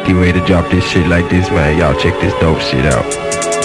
Get ready to drop this shit like this, man. Y'all check this dope shit out.